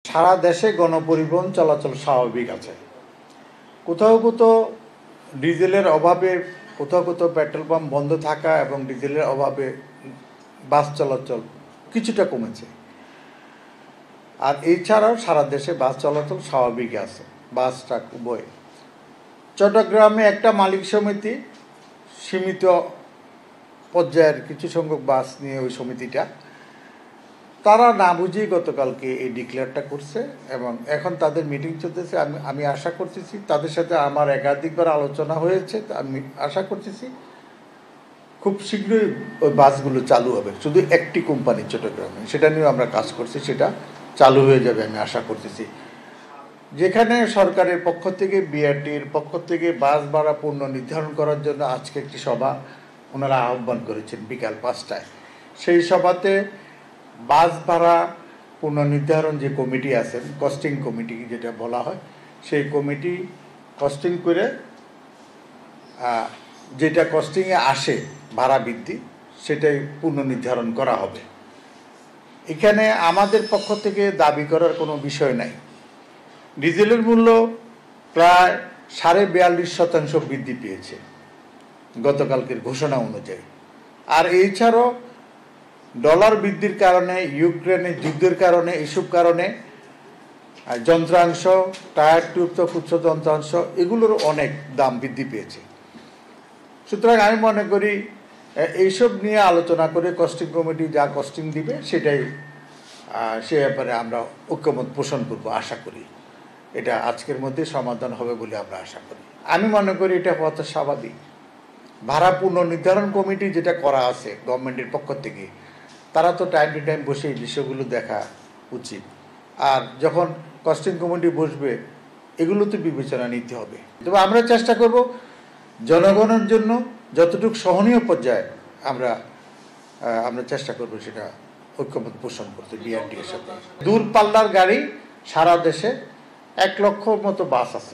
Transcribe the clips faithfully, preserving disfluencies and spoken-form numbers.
সারা দেশে গণপরিবহন চলাচল স্বাভাবিক আছে। কোথাও কোথাও ডিজেলের অভাবে, কোথাও কোথাও পেট্রোল পাম্প বন্ধ থাকা এবং ডিজেলের অভাবে বাস চলাচল কিছুটা কমেছে। আর এছাড়াও সারা দেশে বাস চলাচল স্বাভাবিক আছে, বাস ট্রাক উভয়। চট্টগ্রামে একটা মালিক সমিতি সীমিত পর্যায়ের কিছু সংখ্যক বাস নিয়ে ওই সমিতিটা তারা না বুঝেই গতকালকে এই ডিক্লেয়ারটা করছে এবং এখন তাদের মিটিং চলতেছে। আমি আমি আশা করতেছি, তাদের সাথে আমার একাধিকবার আলোচনা হয়েছে, আমি আশা করতেছি খুব শীঘ্রই ওই বাসগুলো চালু হবে। শুধু একটি কোম্পানি চট্টগ্রামে, সেটা নিয়েও আমরা কাজ করছি, সেটা চালু হয়ে যাবে আমি আশা করতেছি। যেখানে সরকারের পক্ষ থেকে, বিআরটির পক্ষ থেকে বাস ভাড়া পূর্ণ নির্ধারণ করার জন্য আজকে একটি সভা ওনারা আহ্বান করেছেন বিকাল পাঁচটায়। সেই সভাতে বাস ভাড়া পুনর্নির্ধারণ যে কমিটি আছেন, কস্টিং কমিটি যেটা বলা হয়, সেই কমিটি কস্টিং করে যেটা কস্টিংয়ে আসে ভাড়া বৃদ্ধি, সেটাই পুনর্নির্ধারণ করা হবে। এখানে আমাদের পক্ষ থেকে দাবি করার কোনো বিষয় নাই। ডিজেলের মূল্য প্রায় সাড়ে বিয়াল্লিশ শতাংশ বৃদ্ধি পেয়েছে গতকালকের ঘোষণা অনুযায়ী। আর এছাড়াও ডলার বৃদ্ধির কারণে, ইউক্রেনের যুদ্ধের কারণে, এইসব কারণে যন্ত্রাংশ, টায়ার টিউব, খুচরো যন্ত্রাংশ এগুলোর অনেক দাম বৃদ্ধি পেয়েছে। সুতরাং আমি মনে করি এইসব নিয়ে আলোচনা করে কস্টিং কমিটি যা কস্টিং দিবে সেটাই সে ব্যাপারে আমরা ঐক্যমত পোষণ করব, আশা করি এটা আজকের মধ্যে সমাধান হবে বলে আমরা আশা করি। আমি মনে করি এটা হওয়া স্বাভাবিক। ভাড়া পুনর্নির্ধারণ কমিটি যেটা করা আছে গভর্নমেন্টের পক্ষ থেকে, তারা তো টাইম টু টাইম বসে এই বিষয়গুলো দেখা উচিত। আর যখন কস্টিং কমিটি বসবে এগুলো তো বিবেচনা নিতে হবে। তবে আমরা চেষ্টা করব জনগণের জন্য যতটুকু সহনীয় পর্যায়ে আমরা আমরা চেষ্টা করব সেটা ঐক্যমত পোষণ করতে বিআরটির সাথে। দূরপাল্লার গাড়ি সারা দেশে এক লক্ষর মতো বাস আছে,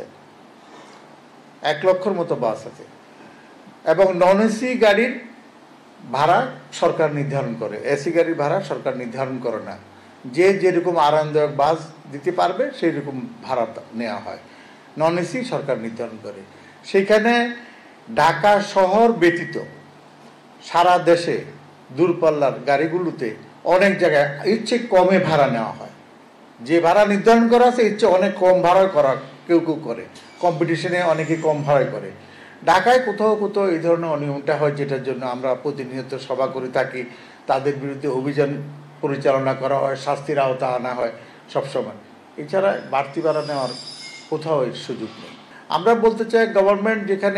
এক লক্ষর মতো বাস আছে এবং নন এসি গাড়ির ভাড়া সরকার নির্ধারণ করে, এসি গাড়ির ভাড়া সরকার নির্ধারণ করে না। যে যেরকম আরামদায়ক বাস দিতে পারবে সেই রকম ভাড়া নেওয়া হয়, নন এসি সরকার নির্ধারণ করে। সেখানে ঢাকা শহর ব্যতীত সারা দেশে দূরপাল্লার গাড়িগুলোতে অনেক জায়গায় ইচ্ছে কমে ভাড়া নেওয়া হয়। যে ভাড়া নির্ধারণ করা আছে ইচ্ছে অনেক কম ভাড়া করা কেউ কেউ করে, কম্পিটিশনে অনেকে কম ভাড়ায় করে। ঢাকায় কোথাও কোথাও এই ধরনের অনিয়মটা হয়, যেটার জন্য আমরা প্রতিনিয়ত সভা করে থাকি, তাদের বিরুদ্ধে অভিযান পরিচালনা করা হয়, শাস্তির আওতা আনা হয় সবসময়। এছাড়া বাড়তি ভাড়া নেওয়ার কোথাও এর সুযোগ নেই। আমরা বলতে চাই গভর্নমেন্ট যেখানে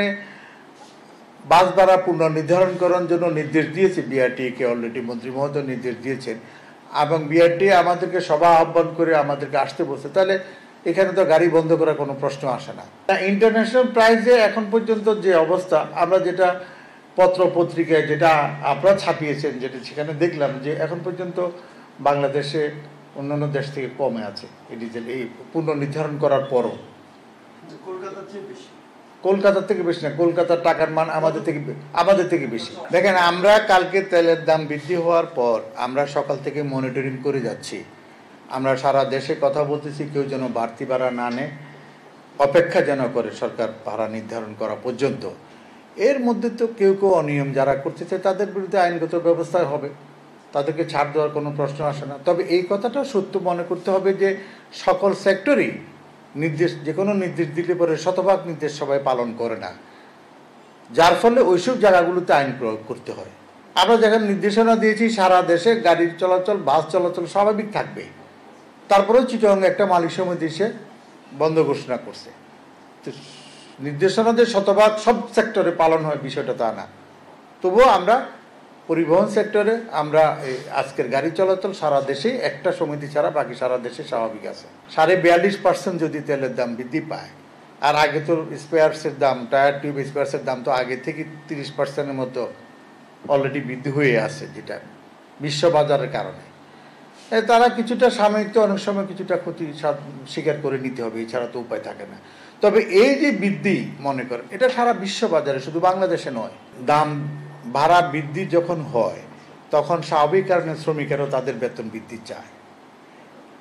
বাস ভাড়া পুনর্নির্ধারণ করার জন্য নির্দেশ দিয়েছে, বিআরটিকে অলরেডি মন্ত্রী মহোদয় নির্দেশ দিয়েছেন এবং বিআরটি আমাদেরকে সভা আহ্বান করে আমাদেরকে আসতে বলছে, তাহলে এখানে তো গাড়ি বন্ধ করার কোনো প্রশ্ন আসে না। ইন্টারন্যাশনাল প্রাইসে এখন পর্যন্ত যে অবস্থা, আমরা যেটা পত্র পত্রিকায় যেটা আপনারা ছাপিয়েছেন, যেটা সেখানে দেখলাম যে এখন পর্যন্ত বাংলাদেশে অন্যান্য দেশ থেকে কমে আছে এই ডিজেল, এই পুনর্নির্ধারণ করার পরও কলকাতার চেয়ে বেশি। কলকাতার থেকে বেশি না, কলকাতার টাকার মান আমাদের থেকে আমাদের থেকে বেশি। দেখেন, আমরা কালকে তেলের দাম বৃদ্ধি হওয়ার পর আমরা সকাল থেকে মনিটরিং করে যাচ্ছি। আমরা সারা দেশে কথা বলতেছি, কেউ যেন বাড়তি ভাড়া না নেয়, অপেক্ষা যেন করে সরকার ভাড়া নির্ধারণ করা পর্যন্ত। এর মধ্যে তো কেউ কেউ অনিয়ম যারা করতেছে তাদের বিরুদ্ধে আইনগত ব্যবস্থা হবে, তাদেরকে ছাড় দেওয়ার কোনো প্রশ্ন আসে না। তবে এই কথাটা সত্য মনে করতে হবে যে সকল সেক্টরই নির্দেশ, যে কোনো নির্দেশ দিলে পরে শতভাগ নির্দেশ সবাই পালন করে না, যার ফলে ওইসব জায়গাগুলোতে আইন প্রয়োগ করতে হয়। আমরা যেখানে নির্দেশনা দিয়েছি সারা দেশে গাড়ির চলাচল, বাস চলাচল স্বাভাবিক থাকবে, তারপরেও চিটং একটা মালিক সমিতি এসে বন্ধ ঘোষণা করছে। তো নির্দেশনা যে শতভাগ সব সেক্টরে পালন হয় বিষয়টা তা না। তবুও আমরা পরিবহন সেক্টরে আমরা আজকের গাড়ি চলাচল সারা দেশে একটা সমিতি ছাড়া বাকি সারা দেশে স্বাভাবিক আছে। সাড়ে বিয়াল্লিশ পার্সেন্ট যদি তেলের দাম বৃদ্ধি পায়, আর আগে তো স্পেয়ার্সের দাম, টায়ার টিউব স্পেয়ার্সের দাম তো আগে থেকে তিরিশ পার্সেন্টের মতো অলরেডি বৃদ্ধি হয়ে আছে, যেটা বিশ্ববাজারের কারণে তারা কিছুটা সাময়িক, তো অনেক সময় কিছুটা ক্ষতি স্বীকার করে নিতে হবে, এছাড়া তো উপায় থাকে না। তবে এই যে বৃদ্ধি মনে করেন, এটা সারা বিশ্ববাজারে, শুধু বাংলাদেশে নয়। দাম ভাড়া বৃদ্ধি যখন হয় তখন স্বাভাবিক কারণে শ্রমিকেরাও তাদের বেতন বৃদ্ধি চায়।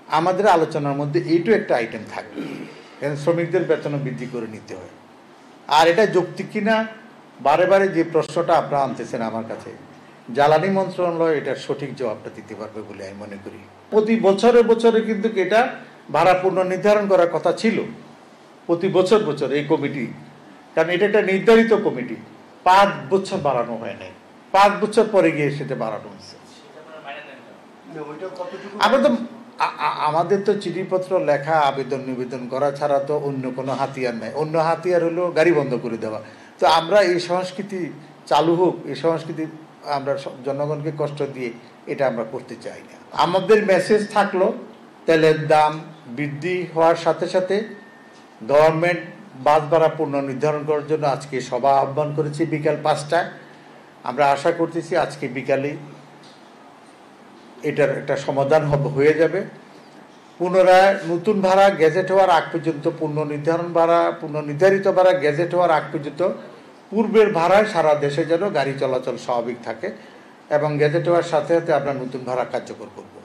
আমাদের আলোচনার মধ্যে এইটাও একটা আইটেম থাকবে, কারণ শ্রমিকদের বেতনও বৃদ্ধি করে নিতে হয়। আর এটা যৌক্তিক কিনা বারে বারে যে প্রশ্নটা আপনারা আনতেছেন আমার কাছে, জ্বালানি মন্ত্রণালয় এটার সঠিক জবাবটা দিতে পারবে বলে আমি মনে করি। প্রতি বছরে বছরে কিন্তু এটা ভাড়া পুনর্নির্ধারণ করার কথা ছিল, প্রতি বছর বছর এই কমিটি, কারণ এটা একটা নির্ধারিত কমিটি, পাঁচ বছর বাড়ানো হয় নাই, পাঁচ বছর পরে গিয়ে সেটা বাড়ানো হয়েছে। আমরা তো আমাদের তো চিঠিপত্র লেখা, আবেদন নিবেদন করা ছাড়া তো অন্য কোনো হাতিয়ার নাই। অন্য হাতিয়ার হলো গাড়ি বন্ধ করে দেওয়া। তো আমরা এই সংস্কৃতি চালু হোক, এই সংস্কৃতি আমরা জনগণকে কষ্ট দিয়ে এটা আমরা করতে চাই না। আমাদের মেসেজ থাকলো, তেলের দাম বৃদ্ধি হওয়ার সাথে সাথে গভর্নমেন্ট বাস ভাড়া পুনর্নির্ধারণ করার জন্য আজকে সভা আহ্বান করেছি বিকাল পাঁচটায়। আমরা আশা করতেছি আজকে বিকালেই এটার একটা সমাধান হয়ে যাবে। পুনরায় নতুন ভাড়া গেজেট হওয়ার আগ পর্যন্ত, পুনর্নির্ধারণ ভাড়া পুনর্নির্ধারিত ভাড়া গেজেট হওয়ার আগ পর্যন্ত পূর্বের ভাড়ায় সারা দেশে যেন গাড়ি চলাচল স্বাভাবিক থাকে, এবং গেজেট হওয়ার সাথে সাথে আমরা নতুন ভাড়া কার্যকর করব।